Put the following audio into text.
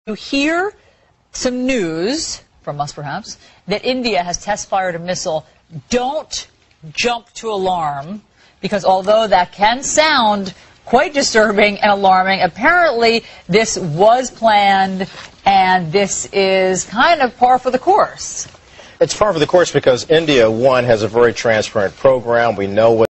You hear some news, from us perhaps, that India has test-fired a missile. Don't jump to alarm, because although that can sound quite disturbing and alarming, apparently this was planned, and this is kind of par for the course. It's par for the course because India, one, has a very transparent program. We know what